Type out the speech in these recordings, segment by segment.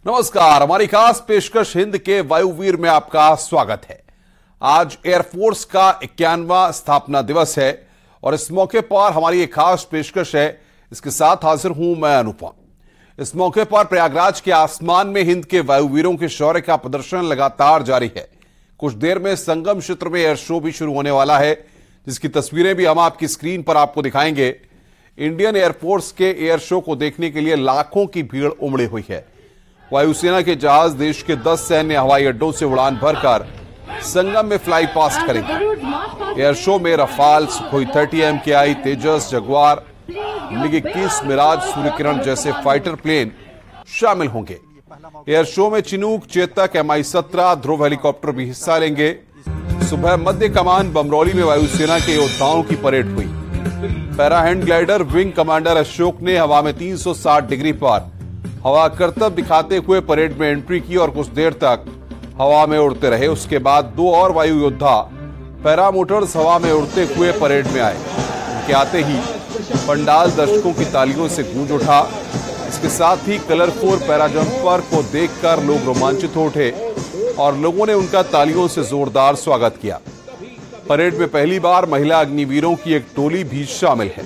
नमस्कार, हमारी खास पेशकश हिंद के वायुवीर में आपका स्वागत है। आज एयरफोर्स का 51वां स्थापना दिवस है और इस मौके पर हमारी एक खास पेशकश है। इसके साथ हाजिर हूं मैं अनुपम। इस मौके पर प्रयागराज के आसमान में हिंद के वायुवीरों के शौर्य का प्रदर्शन लगातार जारी है। कुछ देर में संगम क्षेत्र में एयर शो भी शुरू होने वाला है, जिसकी तस्वीरें भी हम आपकी स्क्रीन पर आपको दिखाएंगे। इंडियन एयरफोर्स के एयर शो को देखने के लिए लाखों की भीड़ उमड़ी हुई है। वायुसेना के जहाज देश के 10 सैन्य हवाई अड्डों से उड़ान भरकर संगम में फ्लाई पास्ट करेंगे। एयर शो में Rafale, Sukhoi 30 MKI, Tejas, Jaguar, MiG-21, Mirage, Suryakiran जैसे फाइटर प्लेन शामिल होंगे। एयर शो में Chinook, Chetak, Mi-17, Dhruv helicopter भी हिस्सा लेंगे। सुबह मध्य कमान बमरौली में वायुसेना के योद्धाओं की परेड हुई। Para hand glider wing commander Ashok ने हवा में 360 डिग्री पर हवा करतब दिखाते हुए परेड में एंट्री की और कुछ देर तक हवा में उड़ते रहे। उसके बाद दो और वायु योद्धा पैरामोटर्स हवा में उड़ते हुए परेड में आए। उनके आते ही पंडाल दर्शकों की तालियों से गूंज उठा। इसके साथ ही कलरफुल पैराजंपर को देखकर लोग रोमांचित हो उठे और लोगों ने उनका तालियों से जोरदार स्वागत किया। परेड में पहली बार महिला अग्निवीरों की एक टोली भी शामिल है।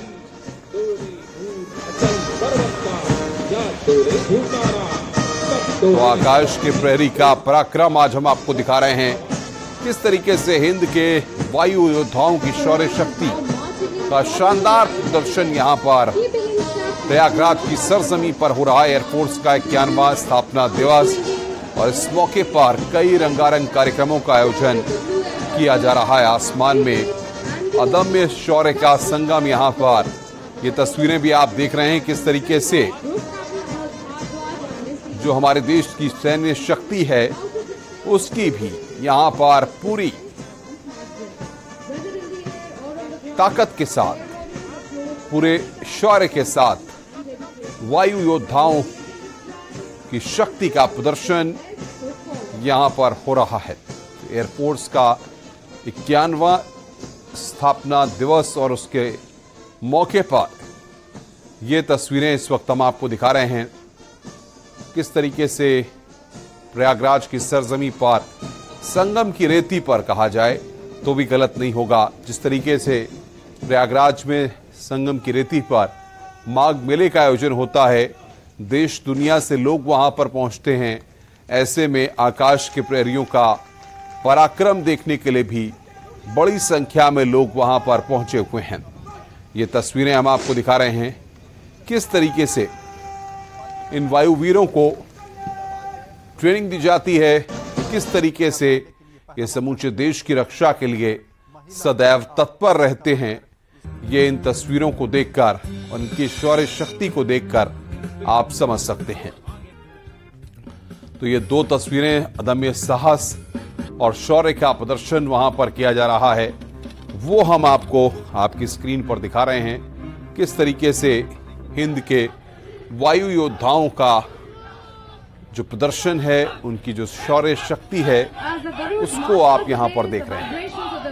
तो आकाश के प्रहरी का पराक्रम आज हम आपको दिखा रहे हैं, किस तरीके से हिंद के वायु योद्धाओं की शौर्य शक्ति का शानदार प्रदर्शन यहां पर प्रयागराज की सरजमी पर हो रहा है। एयरफोर्स का 51वां स्थापना दिवस और इस मौके पर कई रंगारंग कार्यक्रमों का आयोजन किया जा रहा है। आसमान में अदम्य शौर्य का संगम यहां पर, ये तस्वीरें भी आप देख रहे हैं किस तरीके से जो हमारे देश की सैन्य शक्ति है उसकी भी यहां पर पूरी ताकत के साथ, पूरे शौर्य के साथ वायु योद्धाओं की शक्ति का प्रदर्शन यहां पर हो रहा है। एयरफोर्स का 51वां स्थापना दिवस और उसके मौके पर ये तस्वीरें इस वक्त हम आपको दिखा रहे हैं, किस तरीके से प्रयागराज की सरजमी पर, संगम की रेती पर कहा जाए तो भी गलत नहीं होगा। जिस तरीके से प्रयागराज में संगम की रेती पर माघ मेले का आयोजन होता है, देश दुनिया से लोग वहां पर पहुंचते हैं। ऐसे में आकाश के प्रहरियों का पराक्रम देखने के लिए भी बड़ी संख्या में लोग वहां पर पहुंचे हुए हैं। ये तस्वीरें हम आपको दिखा रहे हैं किस तरीके से इन वायुवीरों को ट्रेनिंग दी जाती है, किस तरीके से ये समूचे देश की रक्षा के लिए सदैव तत्पर रहते हैं। ये इन तस्वीरों को देखकर और इनकी शौर्य शक्ति को देखकर आप समझ सकते हैं। तो ये दो तस्वीरें अदम्य साहस और शौर्य का प्रदर्शन वहां पर किया जा रहा है, वो हम आपको आपकी स्क्रीन पर दिखा रहे हैं। किस तरीके से हिंद के वायु योद्धाओं का जो प्रदर्शन है, उनकी जो शौर्य शक्ति है, उसको आप यहां पर देख रहे हैं।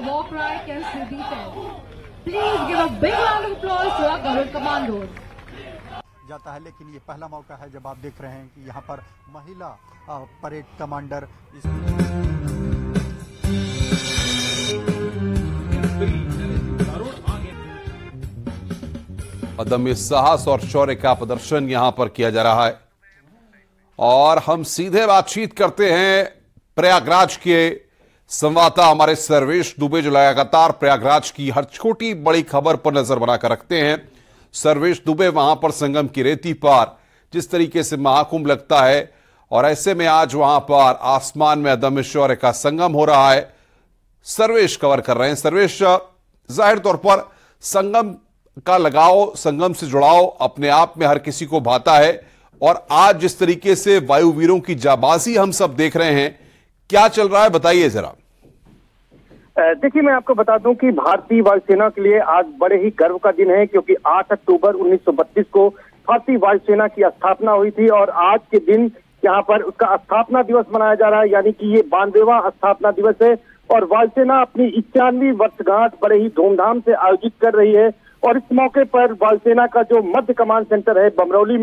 जाता है, लेकिन ये पहला मौका है जब आप देख रहे हैं कि यहाँ पर महिला परेड कमांडर अदम्य साहस और शौर्य का प्रदर्शन यहां पर किया जा रहा है। और हम सीधे बातचीत करते हैं प्रयागराज के संवाददाता हमारे सर्वेश दुबे, जो लगातार प्रयागराज की हर छोटी बड़ी खबर पर नजर बनाकर रखते हैं। सर्वेश दुबे, वहां पर संगम की रेती पर जिस तरीके से महाकुंभ लगता है और ऐसे में आज वहां पर आसमान में अदम्य शौर्य का संगम हो रहा है, सर्वेश कवर कर रहे हैं। सर्वेश, जाहिर तौर पर संगम का लगाव, संगम से जुड़ाव अपने आप में हर किसी को भाता है और आज जिस तरीके से वायुवीरों की जाबाजी हम सब देख रहे हैं, क्या चल रहा है बताइए जरा। देखिए, मैं आपको बता दूं कि भारतीय वायुसेना के लिए आज बड़े ही गर्व का दिन है, क्योंकि 8 अक्टूबर 1932 को भारतीय वायुसेना की स्थापना हुई थी और आज के दिन यहाँ पर उसका स्थापना दिवस मनाया जा रहा है। यानी कि ये 92वां स्थापना दिवस है और वायुसेना अपनी 91वीं वर्षगांठ बड़े ही धूमधाम से आयोजित कर रही है। और इस मौके पर वायुसेना का जो मध्य कमान सेंटर है बमरौली में,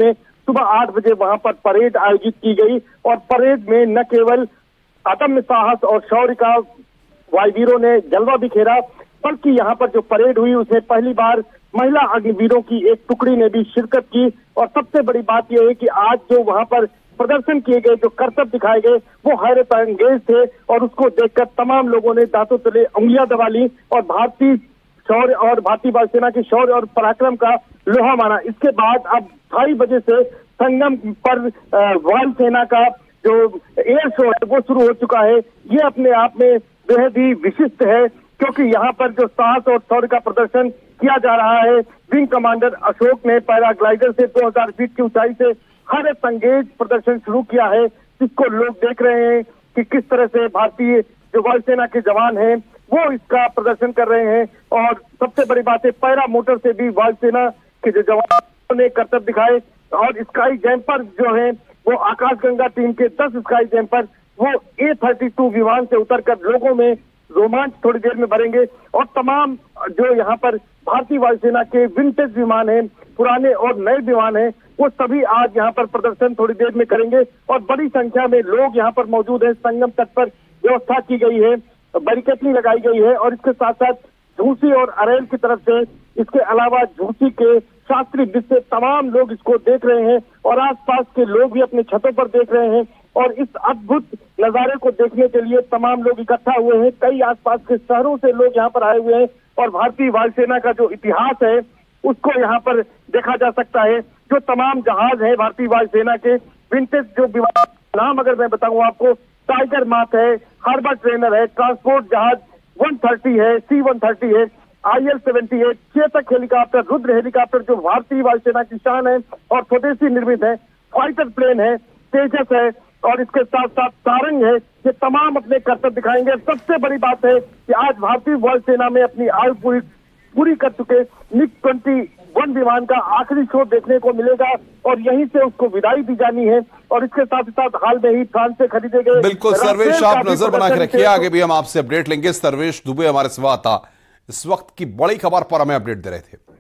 सुबह 8 बजे वहां पर परेड आयोजित की गई और परेड में न केवल अदम्य साहस और शौर्य का वायुवीरों ने जलवा बिखेरा, बल्कि यहाँ पर जो परेड हुई उसमें पहली बार महिला अग्निवीरों की एक टुकड़ी ने भी शिरकत की। और सबसे बड़ी बात यह है कि आज जो वहां पर प्रदर्शन किए गए, जो करतब दिखाए गए, वो हैरत अंगेज थे और उसको देखकर तमाम लोगों ने दांतों तले उंगलियां दबा ली और भारतीय शौर्य और भारतीय वायुसेना के शौर्य और पराक्रम का लोहा माना। इसके बाद अब 2:30 बजे से संगम पर वायुसेना का जो एयर शो है वो शुरू हो चुका है। ये अपने आप में बेहद ही विशिष्ट है, क्योंकि यहाँ पर जो साहस और शौर्य का प्रदर्शन किया जा रहा है, विंग कमांडर अशोक ने पैराग्लाइडर से 2000 फीट की ऊंचाई से हैरत अंगेज प्रदर्शन शुरू किया है, जिसको लोग देख रहे हैं कि किस तरह से भारतीय जो वायुसेना के जवान हैं वो इसका प्रदर्शन कर रहे हैं। और सबसे बड़ी बात है, पैरा मोटर से भी वायुसेना के जो जवानों ने करतब दिखाए और स्काई जैम्पर जो है वो आकाशगंगा टीम के 10 स्काई जैम्पर वो A-32 विमान से उतरकर लोगों में रोमांच थोड़ी देर में भरेंगे। और तमाम जो यहाँ पर भारतीय वायुसेना के विंटेज विमान हैं, पुराने और नए विमान हैं, वो सभी आज यहाँ पर प्रदर्शन थोड़ी देर में करेंगे और बड़ी संख्या में लोग यहाँ पर मौजूद हैं। संगम तट पर व्यवस्था की गई है, बैरिकेडिंग लगाई गई है और इसके साथ साथ झूसी और अरेल की तरफ से, इसके अलावा झूसी के शास्त्री ब्रिज से तमाम लोग इसको देख रहे हैं और आसपास के लोग भी अपने छतों पर देख रहे हैं। और इस अद्भुत नजारे को देखने के लिए तमाम लोग इकट्ठा हुए हैं। कई आसपास के शहरों से लोग यहाँ पर आए हुए हैं और भारतीय वायुसेना का जो इतिहास है उसको यहाँ पर देखा जा सकता है। जो तमाम जहाज है भारतीय वायुसेना के विंटेज जो विमान, नाम अगर मैं बताऊं आपको, टाइगर मार्क है, हार्बर ट्रेनर है, ट्रांसपोर्ट जहाज 130 है, C-130 है, IL-70 है, चेतक हेलीकॉप्टर, रुद्र हेलीकॉप्टर जो भारतीय वायुसेना की शान है और स्वदेशी निर्मित है, फाइटर प्लेन है, तेजस है और इसके साथ साथ सारंग है। ये तमाम अपने करतब दिखाएंगे। सबसे बड़ी बात है कि आज भारतीय वायुसेना में अपनी आयु पूरी कर चुके MiG-21 विमान का आखिरी शो देखने को मिलेगा और यहीं से उसको विदाई दी जानी है। और इसके साथ ही साथ हाल में ही फ्रांस से खरीदे गए, बिल्कुल सर्वेश, आप नजर बना के रखिए, आगे भी हम आपसे अपडेट लेंगे। सर्वेश दुबे हमारे साथ था, इस वक्त की बड़ी खबर पर हमें अपडेट दे रहे थे।